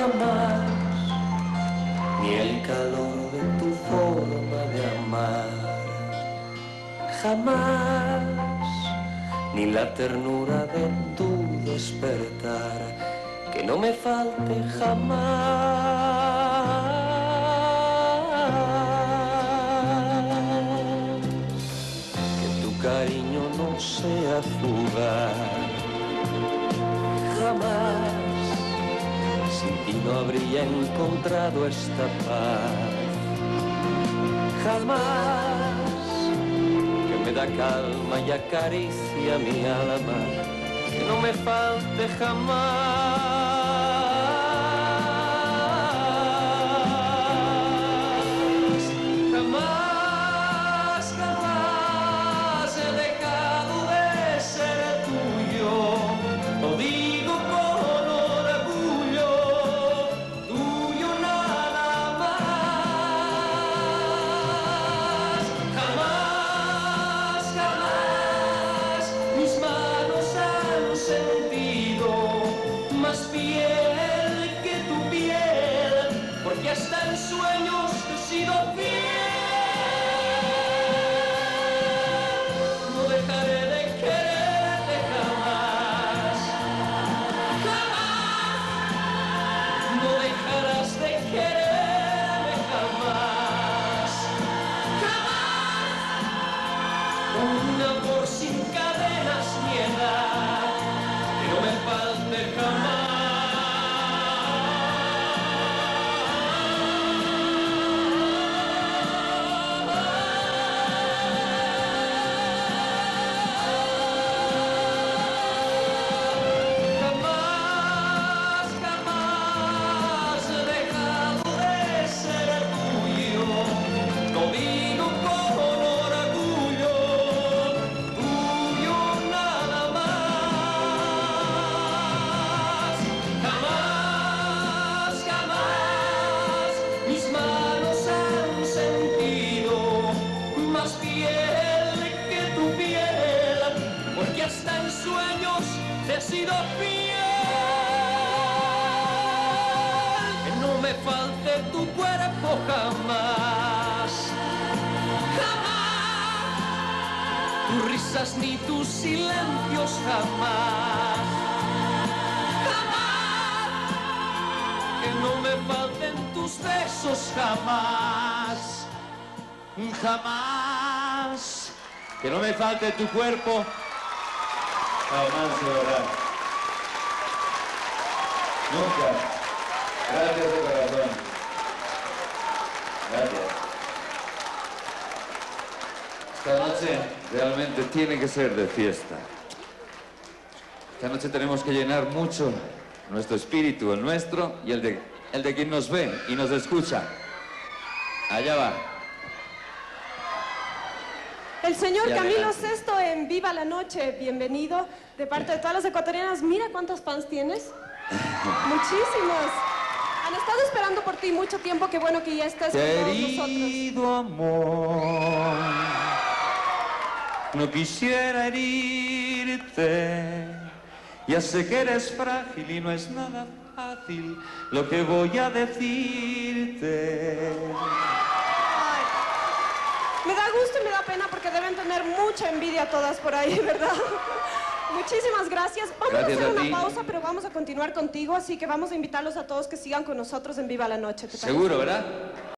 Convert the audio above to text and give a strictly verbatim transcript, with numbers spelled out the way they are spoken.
jamás, ni el calor de tu forma de amar, jamás, ni la ternura de tu despertar, que no me falte jamás. Que tu cariño no sea fugaz, jamás. Sin ti no habría encontrado esta paz, jamás, que me da calma y acaricia mi alma, que no me falte jamás, jamás, jamás he dejado de ser tuyo, lo digo con sentido, más piel que tu piel, porque hasta en sueños te he sido fiel. No dejaré de quererte jamás, jamás. No dejarás de quererme jamás, jamás. Un amor sin cadenas ni edad, que no me falte jamás. Jamás, jamás he dejado de ser tuyo, lo digo con orgullo, tuyo nada más. Jamás, jamás mis manos han sentido más piel que tu piel, porque hasta en sueños te he sido fiel. Que no me falte tu cuerpo jamás, jamás. Tus risas ni tus silencios jamás, que no me falten tus besos jamás, jamás, Que no me falte tu cuerpo, jamás de verdad. Nunca. Gracias de corazón. Gracias. Esta noche realmente tiene que ser de fiesta. Esta noche tenemos que llenar mucho nuestro espíritu, el nuestro y el de, el de quien nos ve y nos escucha. Allá va. El señor Y Camilo adelante. Sesto en Viva la Noche, bienvenido de parte de todas las ecuatorianas. Mira cuántos fans tienes. Muchísimos. Han estado esperando por ti mucho tiempo, qué bueno que ya estás con todos nosotros. Querido amor, no quisiera herirte. Ya sé que eres frágil y no es nada fácil lo que voy a decirte. Ay, me da gusto y me da pena porque deben tener mucha envidia todas por ahí, ¿verdad? Muchísimas gracias. Vamos Gracias a hacer a una ti. pausa, pero vamos a continuar contigo, así que vamos a invitarlos a todos que sigan con nosotros en Viva la Noche. ¿Te parece? Seguro, ¿verdad?